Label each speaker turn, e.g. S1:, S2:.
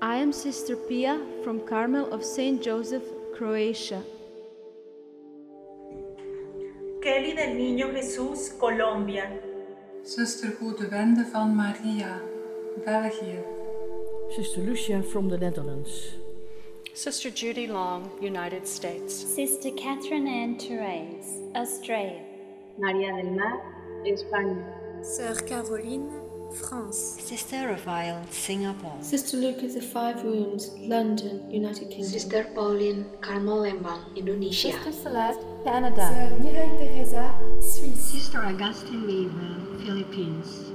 S1: I am Sister Pia from Carmel of St. Joseph, Croatia.
S2: Kelly del Niño Jesús, Colombia.
S3: Zuster Goede Wende van Maria, België.
S4: Sister Lucia from the Netherlands.
S5: Sister Judy Long, United States.
S6: Sister Catherine Ann Therese, Australia.
S7: María del Mar, España.
S8: Sœur Caroline, France.
S9: Sister Raphael, Singapore.
S10: Sister Lucas of Five Wounds, London, United Kingdom.
S11: Sister Pauline, Carmel Lembang, Indonesia.
S12: Sister Celeste, Canada.
S13: Sœur Mireille Teresa, Suisse.
S14: Sister Augustine Weaver, Philippines.